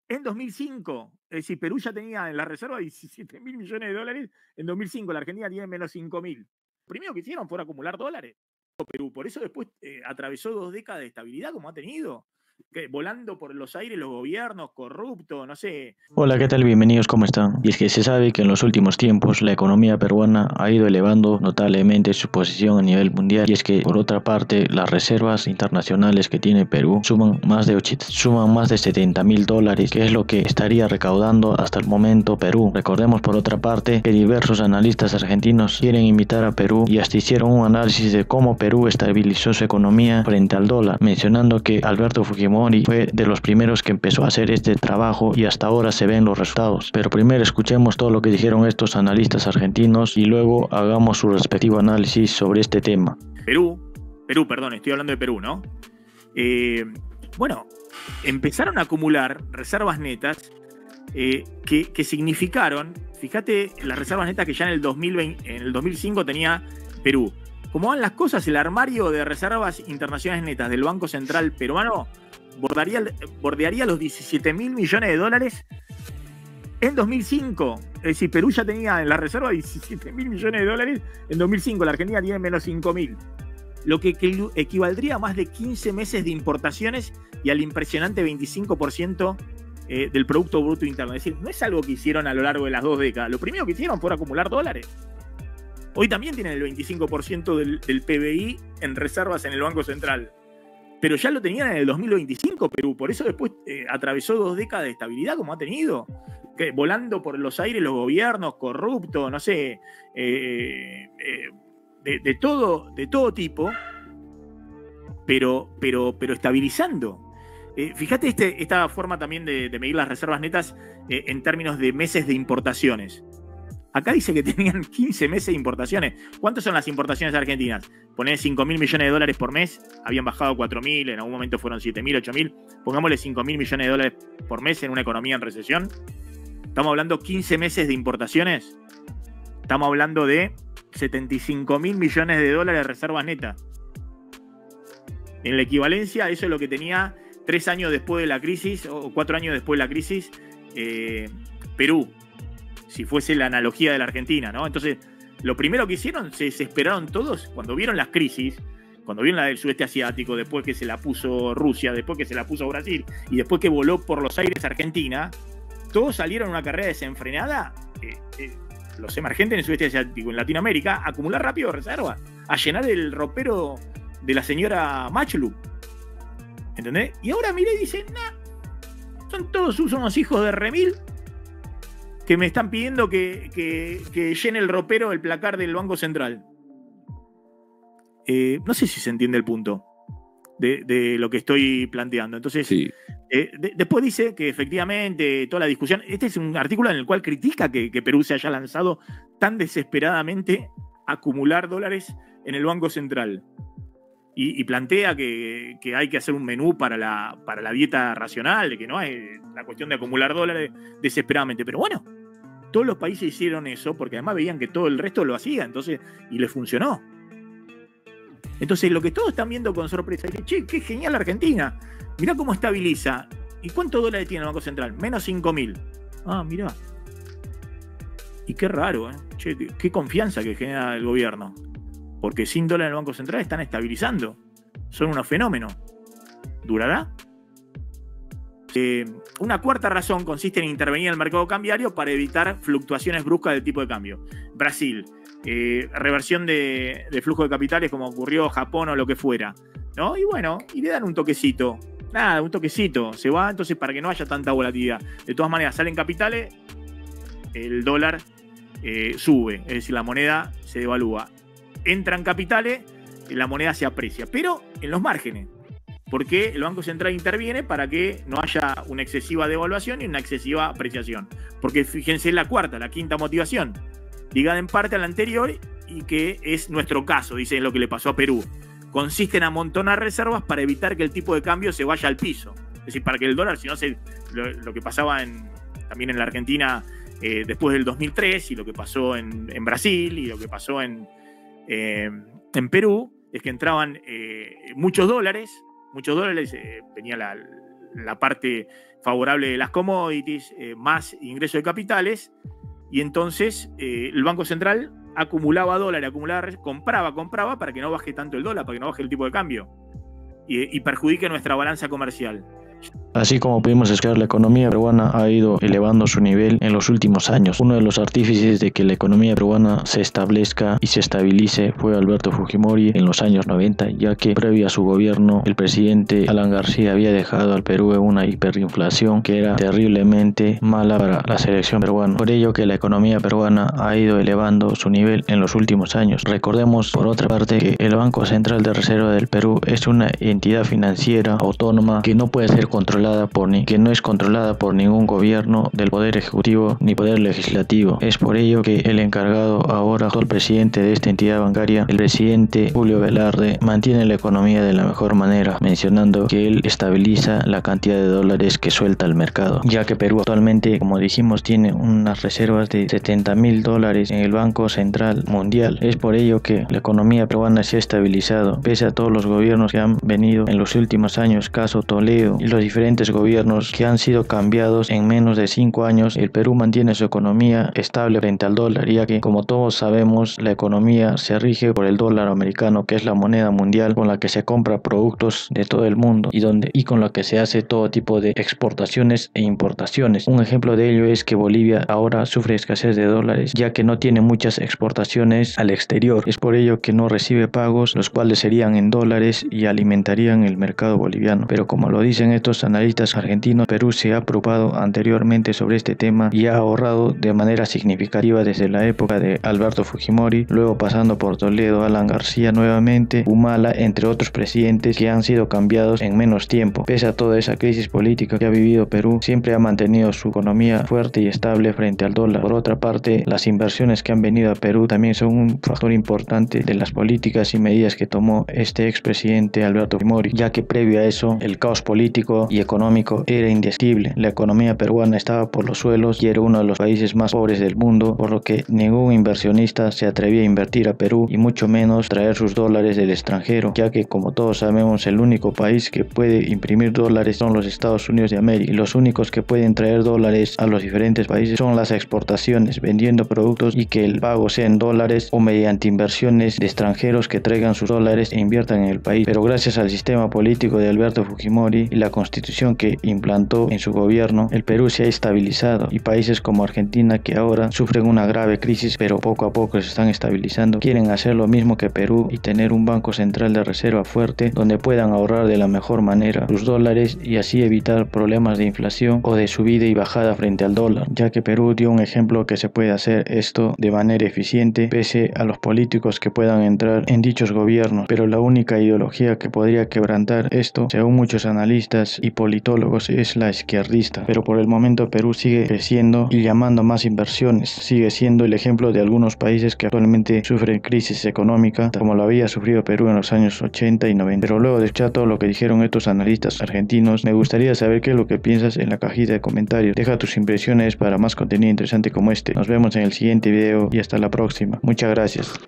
en 2005. Es decir, Perú ya tenía en la reserva 17.000 millones de dólares. En 2005 la Argentina tiene menos 5.000. Primero que hicieron fue acumular dólares. Perú, por eso después atravesó 2 décadas de estabilidad como ha tenido. Volando por los aires los gobiernos, corruptos, no sé. Hola, ¿qué tal? Bienvenidos, ¿cómo están? Y es que se sabe que en los últimos tiempos la economía peruana ha ido elevando notablemente su posición a nivel mundial, y es que por otra parte las reservas internacionales que tiene Perú suman más de $70.000, que es lo que estaría recaudando hasta el momento Perú. Recordemos por otra parte que diversos analistas argentinos quieren imitar a Perú y hasta hicieron un análisis de cómo Perú estabilizó su economía frente al dólar, mencionando que Alberto Fujimori fue de los primeros que empezó a hacer este trabajo y hasta ahora se ven los resultados. Pero primero escuchemos todo lo que dijeron estos analistas argentinos y luego hagamos su respectivo análisis sobre este tema. Perú, perdón, estoy hablando de Perú, ¿no? Bueno, empezaron a acumular reservas netas que significaron, fíjate, las reservas netas que ya en el 2005 tenía Perú. Como van las cosas, el armario de reservas internacionales netas del Banco Central peruano bordearía los 17.000 millones de dólares en 2005. Es decir, Perú ya tenía en la reserva 17.000 millones de dólares. En 2005 la Argentina tiene menos 5.000. Lo que equivaldría a más de 15 meses de importaciones y al impresionante 25% del Producto Bruto Interno. Es decir, no es algo que hicieron a lo largo de las 2 décadas. Lo primero que hicieron fue acumular dólares. Hoy también tienen el 25% del PBI en reservas en el Banco Central. Pero ya lo tenían en el 2025 Perú. Por eso después atravesó 2 décadas de estabilidad como ha tenido. Volando por los aires los gobiernos, corruptos, no sé, de todo tipo, pero estabilizando. Fíjate esta forma también de medir las reservas netas en términos de meses de importaciones. Acá dice que tenían 15 meses de importaciones. ¿Cuántas son las importaciones argentinas? Poner 5.000 millones de dólares por mes, habían bajado a 4.000, en algún momento fueron 7.000, 8.000. Pongámosle 5.000 millones de dólares por mes en una economía en recesión. Estamos hablando 15 meses de importaciones. Estamos hablando de 75.000 millones de dólares de reservas netas. En la equivalencia, eso es lo que tenía 3 años después de la crisis, o 4 años después de la crisis, Perú, si fuese la analogía de la Argentina, ¿no? Entonces, lo primero que hicieron, se desesperaron todos cuando vieron las crisis, cuando vieron la del sudeste asiático, después que se la puso Rusia, después que se la puso Brasil, y después que voló por los aires Argentina, todos salieron en una carrera desenfrenada, los emergentes en el sudeste asiático, en Latinoamérica, a acumular rápido reservas, a llenar el ropero de la señora Machlu. ¿Entendés? Y ahora miré y dicen, nah, son todos unos hijos de remil que me están pidiendo que llene el ropero el placar del Banco Central. No sé si se entiende el punto de lo que estoy planteando. Entonces, sí. Después dice que efectivamente toda la discusión... Este es un artículo en el cual critica que Perú se haya lanzado tan desesperadamente a acumular dólares en el Banco Central. Y plantea que hay que hacer un menú para la dieta racional, de que no es la cuestión de acumular dólares desesperadamente. Pero bueno, todos los países hicieron eso porque además veían que todo el resto lo hacía, entonces, y les funcionó. Entonces, lo que todos están viendo con sorpresa es que, che, qué genial Argentina. Mirá cómo estabiliza. ¿Y cuántos dólares tiene el Banco Central? Menos 5.000. Ah, mirá. Y qué raro, ¿eh? Che, qué confianza que genera el gobierno. Porque sin dólares en el Banco Central están estabilizando. Son unos fenómenos. ¿Durará? Una cuarta razón consiste en intervenir en el mercado cambiario para evitar fluctuaciones bruscas del tipo de cambio. Brasil, reversión de flujo de capitales como ocurrió en Japón o lo que fuera, ¿no? Y bueno, y le dan un toquecito. Nada, un toquecito. Se va entonces para que no haya tanta volatilidad. De todas maneras, salen capitales, el dólar sube, es decir, la moneda se devalúa. Entran capitales, la moneda se aprecia, pero en los márgenes. Porque el Banco Central interviene para que no haya una excesiva devaluación y una excesiva apreciación. Porque fíjense la quinta motivación, ligada en parte a la anterior y que es nuestro caso, dice lo que le pasó a Perú. Consiste en amontonar reservas para evitar que el tipo de cambio se vaya al piso. Es decir, para que el dólar, si no lo que pasaba también en la Argentina después del 2003 y lo que pasó en Brasil y lo que pasó en Perú, es que entraban muchos dólares, venía la parte favorable de las commodities, más ingreso de capitales, y entonces el Banco Central acumulaba dólares, compraba para que no baje tanto el dólar, para que no baje el tipo de cambio y perjudique nuestra balanza comercial. Así como pudimos escuchar, la economía peruana ha ido elevando su nivel en los últimos años. Uno de los artífices de que la economía peruana se establezca y se estabilice fue Alberto Fujimori en los años 90, ya que previo a su gobierno, el presidente Alan García había dejado al Perú en una hiperinflación que era terriblemente mala para la selección peruana. Por ello que la economía peruana ha ido elevando su nivel en los últimos años. Recordemos, por otra parte, que el Banco Central de Reserva del Perú es una entidad financiera autónoma que no puede ser que no es controlada por ningún gobierno del poder ejecutivo ni poder legislativo. Es por ello que el encargado ahora, actual presidente de esta entidad bancaria, el presidente Julio Velarde, mantiene la economía de la mejor manera, mencionando que él estabiliza la cantidad de dólares que suelta al mercado, ya que Perú actualmente, como dijimos, tiene unas reservas de $70.000 en el Banco Central Mundial. Es por ello que la economía peruana se ha estabilizado, pese a todos los gobiernos que han venido en los últimos años, caso Toledo, y los diferentes gobiernos que han sido cambiados en menos de 5 años. El Perú mantiene su economía estable frente al dólar, ya que, como todos sabemos, la economía se rige por el dólar americano, que es la moneda mundial con la que se compra productos de todo el mundo y con la que se hace todo tipo de exportaciones e importaciones. Un ejemplo de ello es que Bolivia ahora sufre escasez de dólares, ya que no tiene muchas exportaciones al exterior. Es por ello que no recibe pagos, los cuales serían en dólares y alimentarían el mercado boliviano. Pero como lo dicen estos analistas argentinos, Perú se ha preocupado anteriormente sobre este tema y ha ahorrado de manera significativa desde la época de Alberto Fujimori, luego pasando por Toledo, Alan García nuevamente, Humala, entre otros presidentes que han sido cambiados en menos tiempo. Pese a toda esa crisis política que ha vivido Perú, siempre ha mantenido su economía fuerte y estable frente al dólar. Por otra parte, las inversiones que han venido a Perú también son un factor importante de las políticas y medidas que tomó este expresidente Alberto Fujimori, ya que previo a eso el caos político y económico era indescriptible. La economía peruana estaba por los suelos y era uno de los países más pobres del mundo, por lo que ningún inversionista se atrevía a invertir a Perú y mucho menos traer sus dólares del extranjero, ya que, como todos sabemos, el único país que puede imprimir dólares son los Estados Unidos de América, y los únicos que pueden traer dólares a los diferentes países son las exportaciones, vendiendo productos y que el pago sea en dólares o mediante inversiones de extranjeros que traigan sus dólares e inviertan en el país. Pero gracias al sistema político de Alberto Fujimori y la constitución que implantó en su gobierno, el Perú se ha estabilizado, y países como Argentina, que ahora sufren una grave crisis pero poco a poco se están estabilizando, quieren hacer lo mismo que Perú y tener un banco central de reserva fuerte donde puedan ahorrar de la mejor manera sus dólares y así evitar problemas de inflación o de subida y bajada frente al dólar, ya que Perú dio un ejemplo que se puede hacer esto de manera eficiente pese a los políticos que puedan entrar en dichos gobiernos. Pero la única ideología que podría quebrantar esto, según muchos analistas y politólogos, es la izquierdista. Pero por el momento Perú sigue creciendo y llamando más inversiones, sigue siendo el ejemplo de algunos países que actualmente sufren crisis económica, como lo había sufrido Perú en los años 80 y 90. Pero luego de escuchar todo lo que dijeron estos analistas argentinos, me gustaría saber qué es lo que piensas en la cajita de comentarios. Deja tus impresiones para más contenido interesante como este. Nos vemos en el siguiente video y hasta la próxima. Muchas gracias.